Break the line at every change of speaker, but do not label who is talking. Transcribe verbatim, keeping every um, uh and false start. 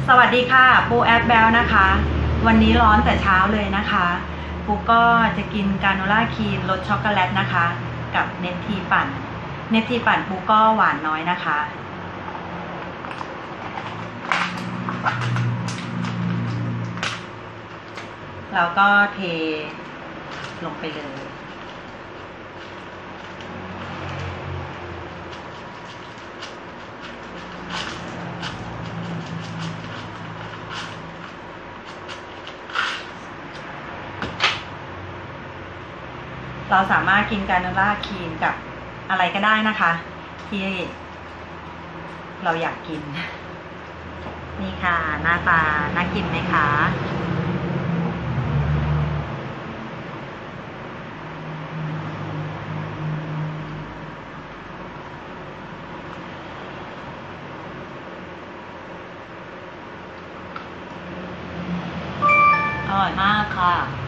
สวัสดีค่ะปูแอปแบลนะคะวันนี้ร้อนแต่เช้าเลยนะคะปูก็จะกินกราโนล่าครีมรสช็อกโกแลตนะคะกับเนททีปั่นเนททีปั่นปูก็หวานน้อยนะคะแล้วก็เทลงไปเลยเราสามารถกินกราโนล่าครีมกับอะไรก็ได้นะคะที่เราอยากกินนี่ค่ะหน้าตาน่ากินไหมคะอร่อยมากค่ะ